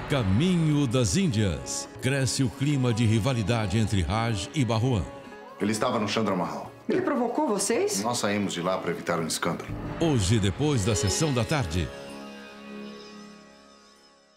Caminho das Índias. Cresce o clima de rivalidade entre Raj e Barruan. Ele estava no Chandra Mahal. Ele provocou vocês? Nós saímos de lá para evitar um escândalo. Hoje, depois da sessão da tarde.